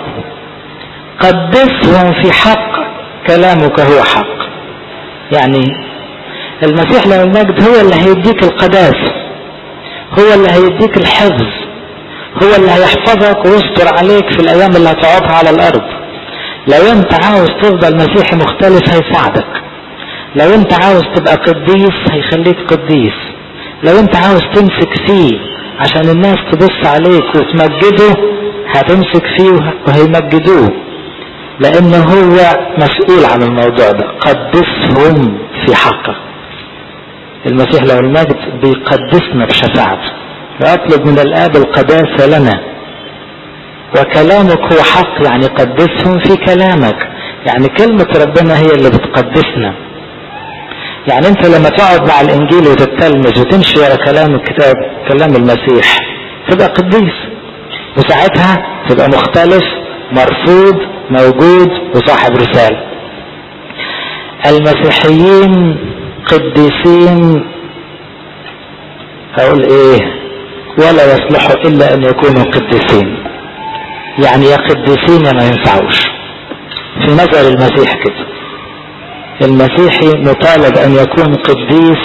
Speaker 1: قدسهم في حق، كلامك هو حق. يعني المسيح له المجد هو اللي هيديك القداسة، هو اللي هيديك الحفظ، هو اللي هيحفظك ويستر عليك في الايام اللي هتقعدها على الارض. لو انت عاوز تفضل مسيحي مختلف هيساعدك، لو انت عاوز تبقى قديس هيخليك قديس، لو انت عاوز تمسك فيه عشان الناس تبص عليك وتمجده هتمسك فيه وهيمجدوه، لانه هو مسؤول عن الموضوع ده. قدسهم في حقه. المسيح له المجد بيقدسنا بشفاعته، ويطلب من الآب القداسة لنا. وكلامك هو حق، يعني قدسهم في كلامك، يعني كلمة ربنا هي اللي بتقدسنا. يعني انت لما تقعد مع الانجيل وتتلمذ وتمشي ورا كلام الكتاب، كلام المسيح، تبقى قديس، وساعتها تبقى مختلف، مرفوض، موجود، وصاحب رسالة. المسيحيين قديسين، اقول ايه، ولا يصلحوا الا ان يكونوا قديسين. يعني يا قديسين يا ما ينفعوش في نظر المسيح كده. المسيحي مطالب ان يكون قديس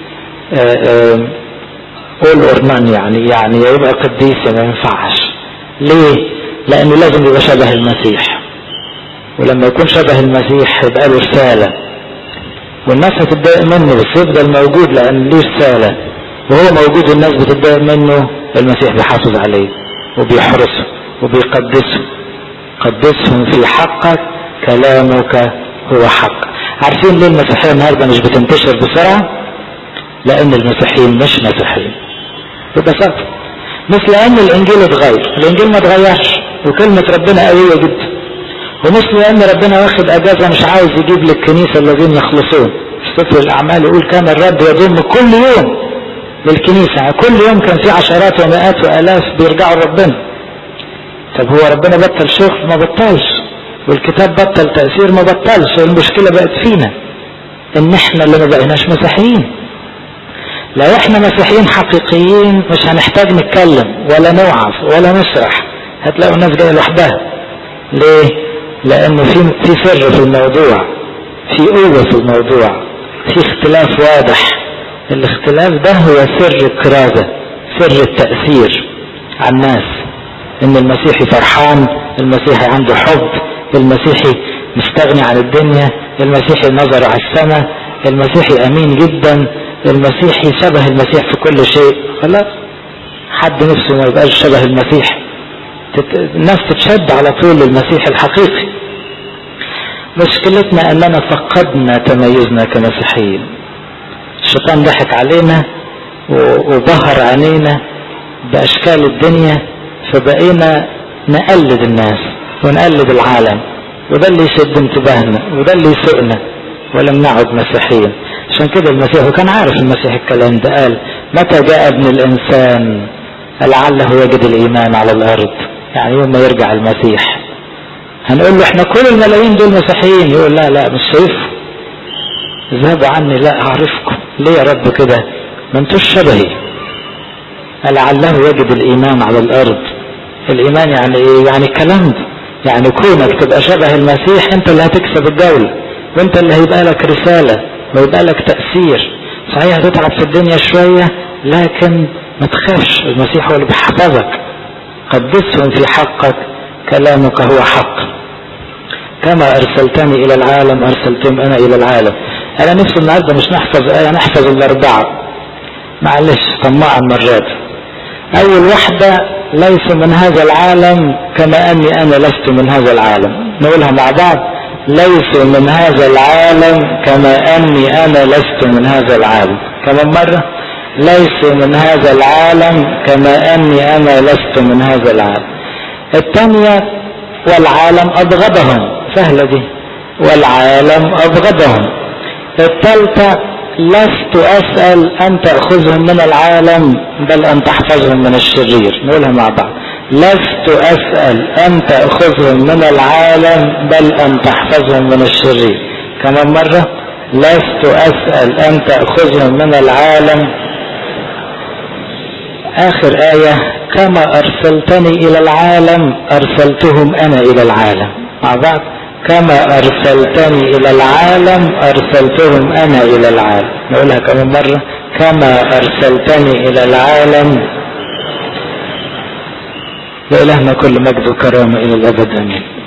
Speaker 1: all or none، يعني يبقى قديس يا ما ينفعش. ليه؟ لانه لازم يبقى شبه المسيح، ولما يكون شبه المسيح يبقى له رسالة. والناس هتتضايق منه بس يفضل موجود لأن ليه رسالة، وهو موجود والناس بتتضايق منه، المسيح بيحافظ عليه وبيحرسه وبيقدسه. قدسهم في حقك كلامك هو حق. عارفين ليه المسيحية النهارده مش بتنتشر بسرعة؟ لأن المسيحيين مش مسيحيين ببساطة. مش لأن الإنجيل اتغير، الإنجيل ما اتغيرش وكلمة ربنا قوية جدا، ومش لأن ربنا واخد أجازة مش عايز يجيب للكنيسة الذين يخلصون. في سفر الأعمال يقول كان الرب يضم كل يوم للكنيسة، يعني كل يوم كان في عشرات ومئات وآلاف بيرجعوا لربنا. طب هو ربنا بطل شغل؟ ما بطلش. والكتاب بطل تأثير؟ ما بطلش. المشكلة بقت فينا ان احنا اللي ما بقيناش مسيحيين. لو احنا مسيحيين حقيقيين مش هنحتاج نتكلم ولا نوعظ ولا نشرح، هتلاقوا الناس جايه لوحدها. ليه؟ لانه في سر في الموضوع، في قوة في الموضوع، في اختلاف واضح. الاختلاف ده هو سر الكرازة، سر التأثير على الناس. ان المسيحي فرحان، المسيحي عنده حب، المسيحي مستغني عن الدنيا، المسيحي نظر على السماء، المسيحي امين جدا، المسيحي شبه المسيح في كل شيء. خلاص، حد نفسه ما يبقاش شبه المسيح. الناس تتشد على طول للمسيح الحقيقي. مشكلتنا اننا فقدنا تميزنا كمسيحيين. الشيطان ضحك علينا وبهر عينينا باشكال الدنيا، فبقينا نقلد الناس ونقلد العالم، وده اللي يشد انتباهنا وده اللي يسوقنا ولم نعد مسيحيين. عشان كده المسيح، وكان عارف المسيح الكلام ده، قال متى جاء ابن الانسان لعله يجد الايمان على الارض. يعني يوم ما يرجع المسيح هنقول له احنا كل الملايين دول مسيحيين، يقول لا مش شايفه، اذهبوا عني لا اعرفكم. ليه يا رب كده؟ ما انتوش شبهي. لعله يجد الايمان على الارض. الايمان يعني ايه؟ يعني الكلام ده، يعني كونك تبقى شبه المسيح انت اللي هتكسب الدولة، وانت اللي هيبقى لك رسالة ويبقى لك تأثير. صحيح هتتعب في الدنيا شوية لكن ما تخافش، المسيح هو اللي بيحفظك. قدسهم في حقك كلامك هو حق. كما ارسلتني الى العالم ارسلتم انا الى العالم. انا نفسي النهارده مش نحفظ آية، نحفظ الاربعة. معلش طماع المرات. اول واحدة ليس من هذا العالم كما اني انا لست من هذا العالم. نقولها مع بعض. ليس من هذا العالم كما اني انا لست من هذا العالم. كمان مرة. ليس من هذا العالم كما اني انا لست من هذا العالم. الثانية والعالم ابغضهم. سهلة دي. والعالم ابغضهم. الثالثة لست اسأل ان تأخذهم من العالم بل ان تحفظهم من الشرير. نقولها مع بعض. لست اسأل ان تأخذهم من العالم بل ان تحفظهم من الشرير. كمان مرة. لست اسأل ان تأخذهم من العالم. اخر آية. كما ارسلتني الى العالم ارسلتهم انا الى العالم. مع بعض. كما ارسلتني الى العالم ارسلتهم انا الى العالم. نقولها كمان مرة. كما ارسلتني الى العالم. لإلهنا كل مجد وكرامة الى الابد امين.